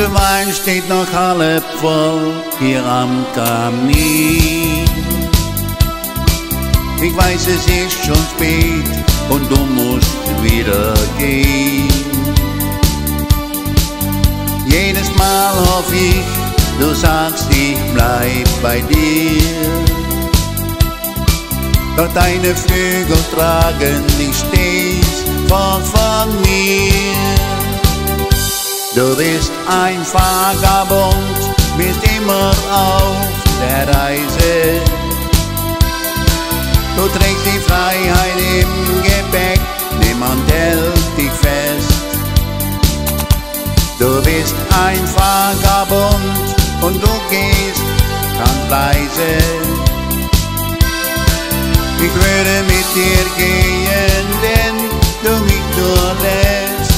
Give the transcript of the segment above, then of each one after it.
Der Wein steht noch halb voll hier am Kamin. Ich weiß, es ist schon spät und du musst wieder gehen. Jedes Mal hoffe ich, du sagst, ich bleib bei dir. Doch deine Flügel tragen dich stets fort von mir. Du bist ein Vagabund, bist immer auf der Reise. Du trägst die Freiheit im Gepäck, niemand hält dich fest. Du bist ein Vagabund und du gehst ganz leise. Ich würde mit dir gehen, wenn du mich nur lässt.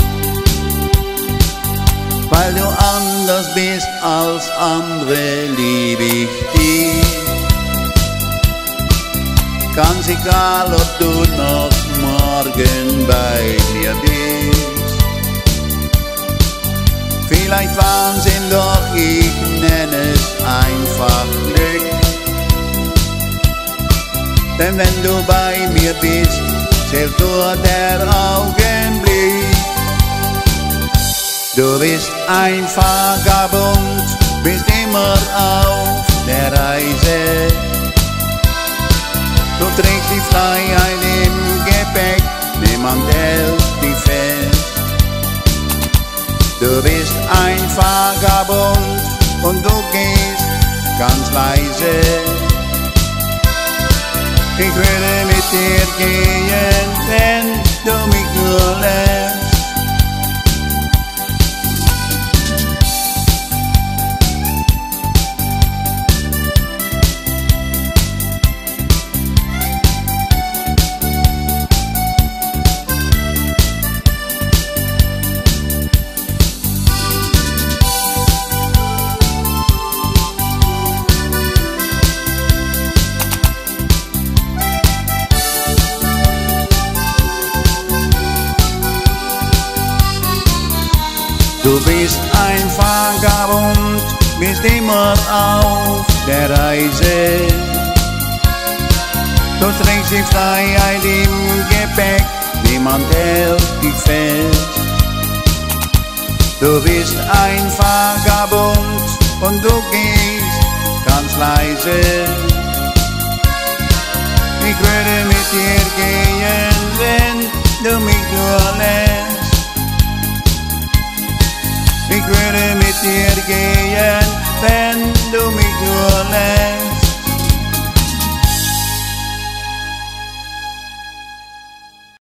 Weil du anders bist als andere, lieb ich dich. Ganz egal, ob du noch morgen bei mir bist. Vielleicht Wahnsinn, doch ich nenne es einfach Glück. Denn wenn du bei mir bist, zählt nur der Augenblick. Du bist ein Vagabund, bist immer auf der Reise. Du trägst die Freiheit im Gepäck, niemand hält dich fest. Du bist ein Vagabund und du gehst ganz leise. Ich würde mit dir gehen, wenn du mich nur lässt. Du bist ein Vagabund, bist immer auf der Reise. Du trägst die Freiheit im Gepäck, niemand hält dich fest. Du bist ein Vagabund und du gehst ganz leise. Ich würde mit dir gehen, wenn du mich nur lässt. Ich würde mit dir gehen, wenn du mich nur lässt.